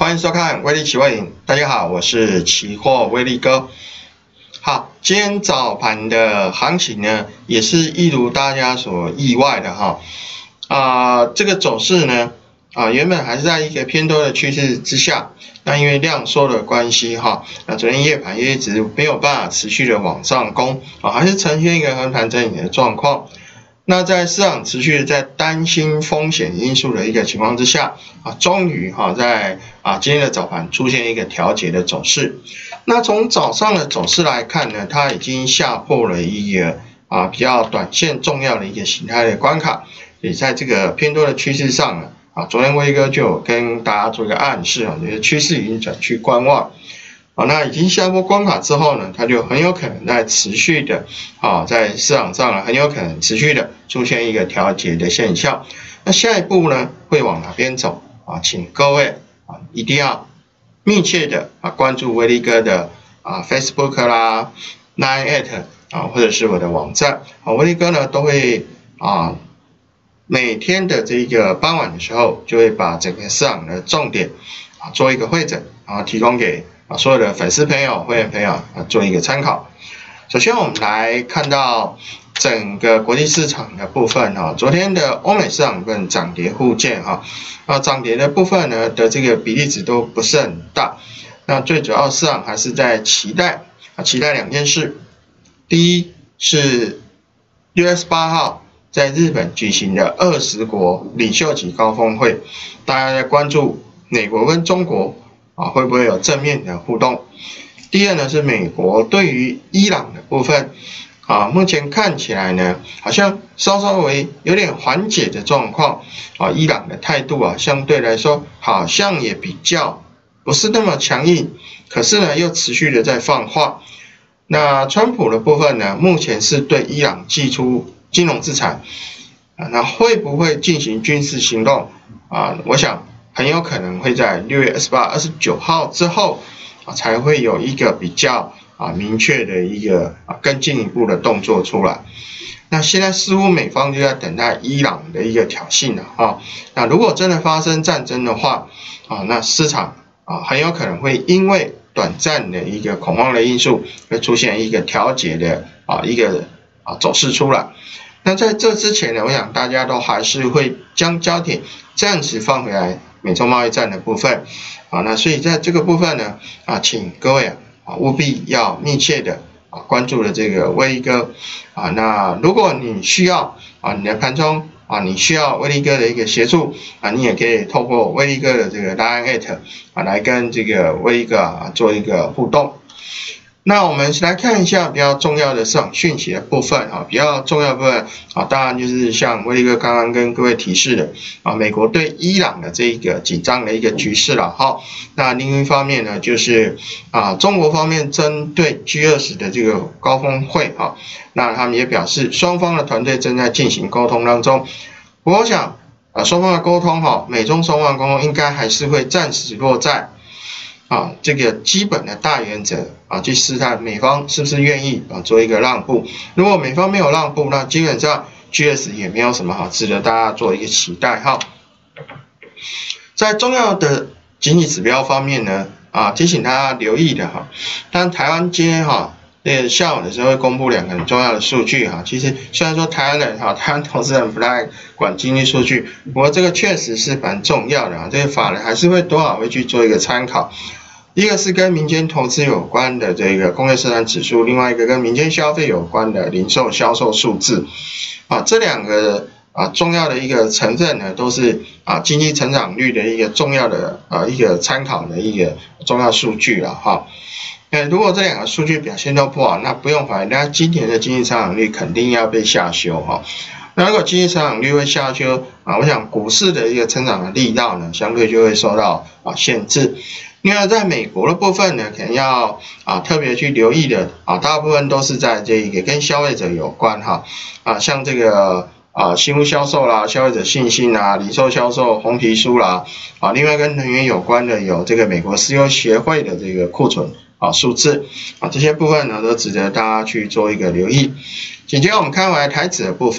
欢迎收看威力期货赢。大家好，我是期货威力哥。好，今天早盘的行情呢，也是一如大家所意外的哈。这个走势呢，原本还是在一个偏多的趋势之下，那因为量缩的关系哈，那昨天夜盘也一直没有办法持续的往上攻还是呈现一个横盘整理的状况。那在市场持续在担心风险因素的一个情况之下，终于在今天的早盘出现一个调节的走势。那从早上的走势来看呢，它已经下破了一个比较短线重要的一个形态的关卡，也在这个偏多的趋势上呢，昨天威哥就有跟大家做一个暗示这个趋势已经转趋观望。那已经下破关卡之后呢，它就很有可能在持续的在市场上呢，很有可能持续的出现一个调节的现象。那下一步呢，会往哪边走请各位一定要密切的关注威力哥的Facebook 啦、Line@ 或者是我的网站威力哥呢都会每天的这个傍晚的时候，就会把整个市场的重点做一个汇整，然后提供给所有的粉丝朋友、会员朋友做一个参考。首先，我们来看到整个国际市场的部分昨天的欧美市场跟涨跌互见涨跌的部分呢的这个比例值都不是很大。那最主要市场还是在期待两件事。第一是6月18号在日本举行的20国领袖级高峰会，大家在关注美国跟中国会不会有正面的互动？第二呢是美国对于伊朗的部分目前看起来呢，好像稍微有点缓解的状况伊朗的态度相对来说好像也比较不是那么强硬，可是呢又持续的在放话。那川普的部分呢，目前是对伊朗祭出金融制裁那会不会进行军事行动我想很有可能会在6月28、29号之后才会有一个比较明确的一个更进一步的动作出来。那现在似乎美方就在等待伊朗的一个挑衅了那如果真的发生战争的话那市场很有可能会因为短暂的一个恐慌的因素，会出现一个调节的一个走势出来。那在这之前呢，我想大家都还是会将焦点暂时放回来美中贸易战的部分那所以在这个部分呢请各位务必要密切的关注了这个威力哥那如果你需要你的盘中你需要威力哥的一个协助你也可以透过威力哥的这个 Line@ 来跟这个威力哥做一个互动。那我们来看一下比较重要的市场讯息的部分比较重要的部分当然就是像威力哥刚刚跟各位提示的美国对伊朗的这个紧张的一个局势了那另一方面呢，就是中国方面针对 G20 的这个高峰会那他们也表示双方的团队正在进行沟通当中。我想双方的沟通美中双方的沟通应该还是会暂时落在这个基本的大原则去试探美方是不是愿意做一个让步。如果美方没有让步，那基本上 G20 也没有什么好值得大家做一个期待在重要的经济指标方面呢提醒大家留意的当然台湾今天下午的时候会公布两个很重要的数据其实虽然说台湾投资人不太管经济数据，不过这个确实是蛮重要的这个法人还是会多少会去做一个参考。一个是跟民间投资有关的这个工业生产指数，另外一个跟民间消费有关的零售销售数字这两个重要的一个成分呢，都是经济成长率的一个重要的一个参考的一个重要数据了如果这两个数据表现都不好，那不用怀疑，那今年的经济成长率肯定要被下修那如果经济成长率会下修我想股市的一个成长的力道呢，相对就会受到限制。另外，在美国的部分呢，可能要特别去留意的大部分都是在这个跟消费者有关像这个新屋销售啦、消费者信心零售销售、红皮书啦另外跟能源有关的有这个美国石油协会的这个库存数字这些部分呢都值得大家去做一个留意。紧接着我们看回来台指的部分，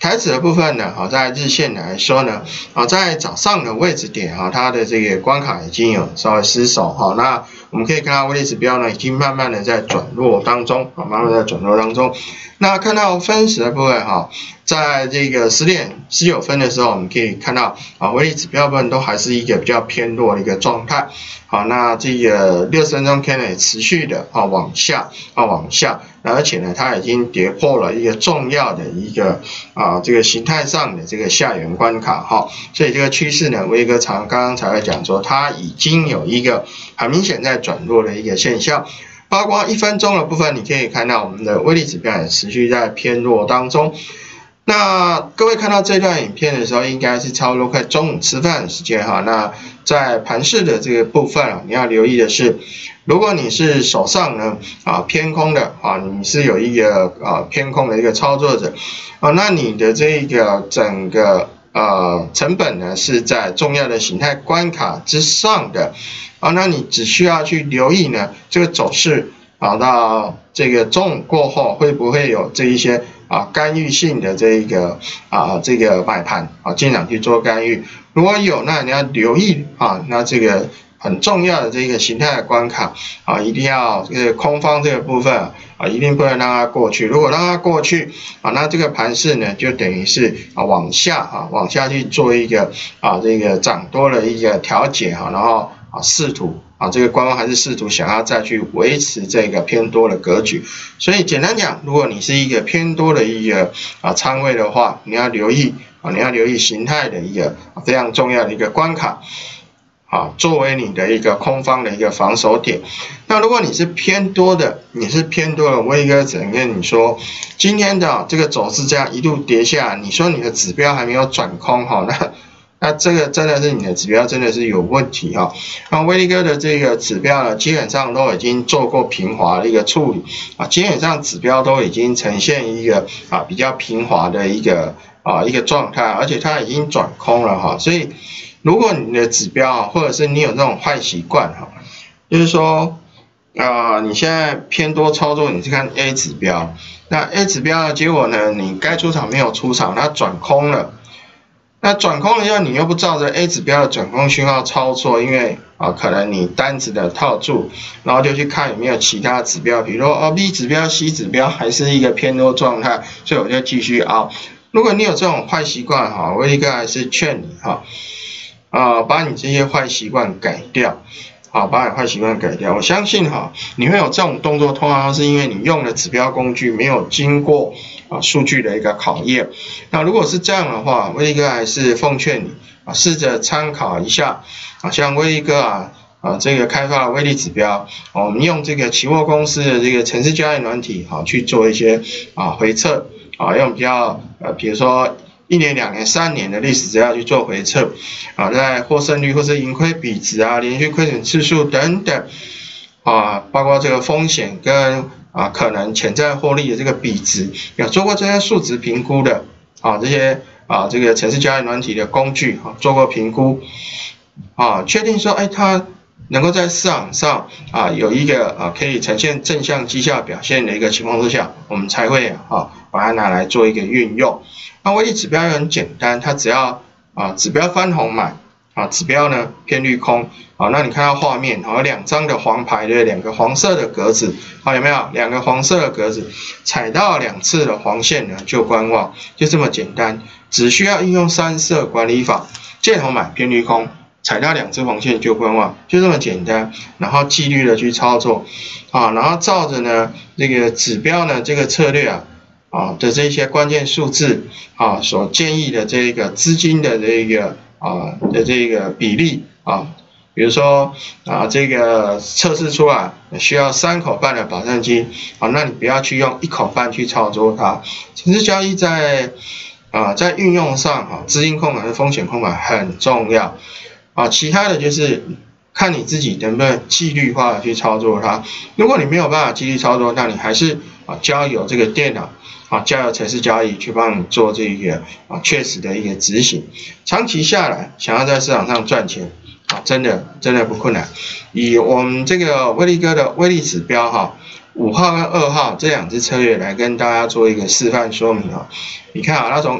台指的部分呢，在日线来说呢，在早上的位置点它的这个关卡已经有稍微失守那我们可以看到威力指标呢，已经慢慢的在转弱当中慢慢在转弱当中。那看到分时的部分在这个10点19分的时候，我们可以看到威力指标部分都还是一个比较偏弱的一个状态。那这个60分钟 K 呢也持续的往下，而且呢它已经跌破了一个重要的一个这个形态上的这个下缘关卡所以这个趋势呢，威哥刚刚才会讲说，它已经有一个很明显在转弱的一个现象。包括1分钟的部分，你可以看到我们的威力指标也持续在偏弱当中。那各位看到这段影片的时候，应该是差不多快中午吃饭的时间那在盘势的这个部分你要留意的是，如果你是手上呢偏空的你是有一个偏空的一个操作者那你的这个整个成本呢是在重要的形态关卡之上的那你只需要去留意呢这个走势到这个中午过后会不会有这一些干预性的这个买盘进场去做干预，如果有，那你要留意那这个很重要的这个形态的关卡一定要这个空方这个部分一定不能让它过去。如果让它过去那这个盘势呢就等于是往下去做一个这个涨多的一个调节然后试图这个观望还是试图想要再去维持这个偏多的格局。所以简单讲，如果你是一个偏多的一个仓位的话，你要留意形态的一个非常重要的一个关卡作为你的一个空方的一个防守点。那如果你是偏多的，威哥只能跟你说，今天的这个走势这样一路跌下，你说你的指标还没有转空那这个真的是你的指标真的是有问题那威力哥的这个指标呢，基本上都已经做过平滑的一个处理基本上指标都已经呈现一个比较平滑的一个状态，而且它已经转空了所以如果你的指标或者是你有这种坏习惯就是说你现在偏多操作，你是看 A 指标，那 A 指标的结果呢，你该出场没有出场，它转空了。那转空了以后，你又不照着 A 指标的转空讯号操作，因为可能你单子的套住，然后就去看有没有其他指标，比如说B 指标、C 指标还是一个偏多状态，所以我就继续熬。如果你有这种坏习惯威力哥还是劝你把你这些坏习惯改掉。把你坏习惯改掉。我相信你会有这种动作，通常是因为你用的指标工具没有经过数据的一个考验。那如果是这样的话，威力哥还是奉劝你试着参考一下像威力哥这个开发的威力指标我们用这个期货公司的这个程式交易软体去做一些回测用比较比如说1年、2年、3年的历史资料去做回测在获胜率或是盈亏比值连续亏损次数等等包括这个风险跟可能潜在获利的这个比值，有做过这些数值评估的这些这个程式交易软体的工具做过评估确定说它能够在市场上有一个可以呈现正向绩效表现的一个情况之下，我们才会把它拿来做一个运用。那威力指标很简单，它只要指标翻红买指标呢偏绿空那你看到画面有2张的黄牌的2个黄色的格子有没有2个黄色的格子，踩到2次的黄线呢就观望，就这么简单，只需要运用3色管理法，见红买偏绿空，踩到2次黄线就观望，就这么简单，然后纪律的去操作然后照着呢这个指标呢这个策略的这些关键数字所建议的这个资金的这个比例比如说这个测试出来需要3口半的保证金那你不要去用1口半去操作它。程式交易在运用上资金控管和风险控管很重要其他的就是看你自己能不能纪律化的去操作它。如果你没有办法纪律操作，那你还是交由这个电脑交由程式交易去帮你做这个确实的一个执行。长期下来，想要在市场上赚钱真的不困难。以我们这个威力哥的威力指标5号跟2号这2支策略来跟大家做一个示范说明你看它从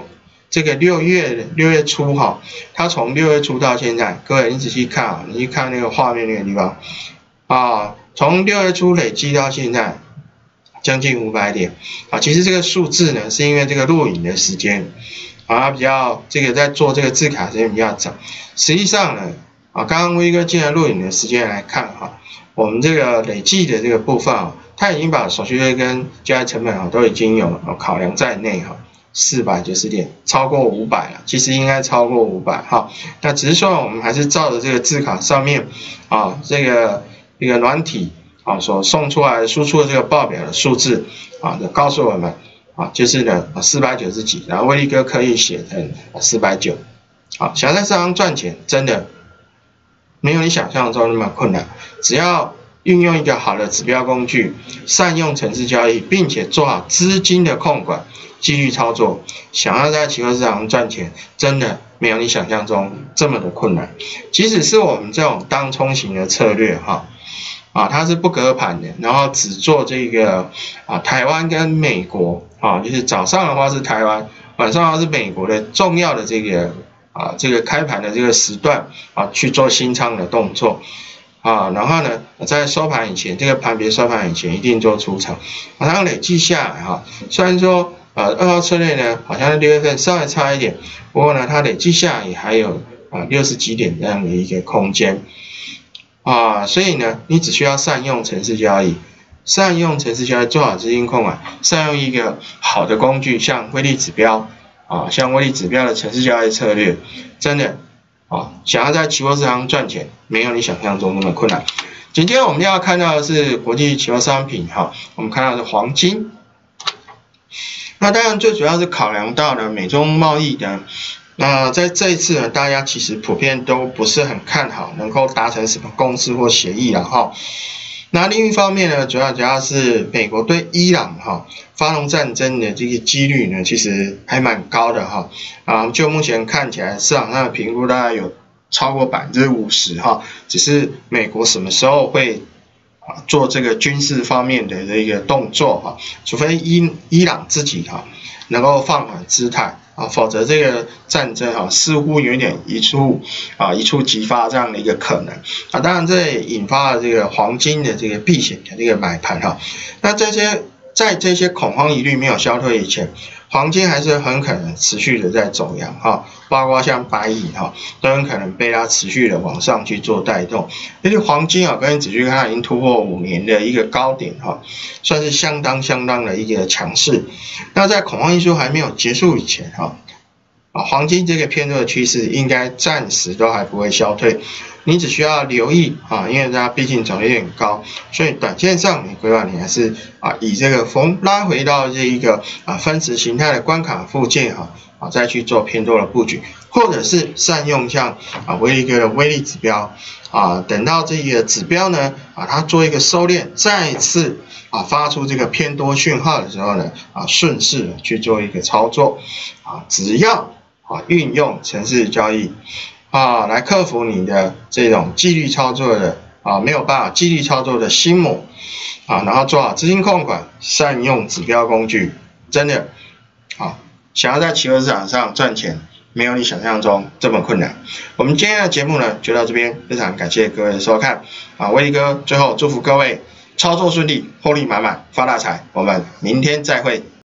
这个六月初哈，它从6月初到现在，各位你仔细看啊，你去看那个画面那个地方啊，从6月初累积到现在将近500点啊。其实这个数字呢，是因为这个录影的时间啊比较这个在做这个字卡时间比较早。实际上呢啊，刚刚威哥进来录影的时间来看哈，我们这个累计的这个部分啊，它已经把手续费跟交易成本啊都已经有考量在内哈。490点，超过500了，其实应该超过500哈。那只是说我们还是照着这个字卡上面啊，这个一个软体啊所送出来输出的这个报表的数字啊，就告诉我们啊，就是呢490几，然后威力哥可以写成490。好，想在市场赚钱，真的没有你想象中那么困难，只要运用一个好的指标工具，善用程式交易，并且做好资金的控管。纪律操作，想要在期货市场赚钱，真的没有你想象中这么的困难。即使是我们这种当冲型的策略哈，它是不隔盘的，然后只做这个台湾跟美国就是早上的话是台湾，晚上的话是美国的重要的这个开盘的这个时段去做新仓的动作。然后呢，在收盘以前，这个盘别收盘以前一定做出场，然后累计下来虽然说2号策略呢，好像6月份稍微差一点，不过呢，它累计下来也还有60几点这样的一个空间所以呢，你只需要善用程式交易，做好资金控管，善用一个好的工具，像威力指标像威力指标的程式交易策略，真的想要在期货市场赚钱，没有你想象中那么困难。紧接着我们要看到的是国际期货商品我们看到的是黄金。那当然最主要是考量到呢美中贸易的，在这一次呢，大家其实普遍都不是很看好能够达成什么共识或协议了哈。那另一方面呢，主要是美国对伊朗发动战争的这个几率呢，其实还蛮高的就目前看起来市场上的评估大概有超过50%只是美国什么时候会做这个军事方面的这个动作除非伊朗自己能够放缓姿态否则这个战争似乎有点一触即发这样的一个可能当然这也引发了这个黄金的这个避险的这个买盘那在这些恐慌疑虑没有消退以前，黄金还是很可能持续的在走阳包括像白银都很可能被它持续的往上去做带动。因为黄金跟你仔细看，它已经突破5年的一个高点算是相当的一个强势。那在恐慌因素还没有结束以前黄金这个偏弱的趋势应该暂时都还不会消退，你只需要留意因为它毕竟走得有点高，所以短线上你规划你还是以这个拉回到这一个分时形态的关卡附近再去做偏多的布局，或者是善用像威力哥的威力指标等到这个指标呢它做一个收敛，再次发出这个偏多讯号的时候呢顺势的去做一个操作只要运用程式交易来克服你的这种纪律操作的没有办法纪律操作的心魔然后做好资金控管，善用指标工具，真的想要在期货市场上赚钱，没有你想象中这么困难。我们今天的节目呢就到这边，非常感谢各位的收看威力哥最后祝福各位操作顺利，获利满满，发大财。我们明天再会。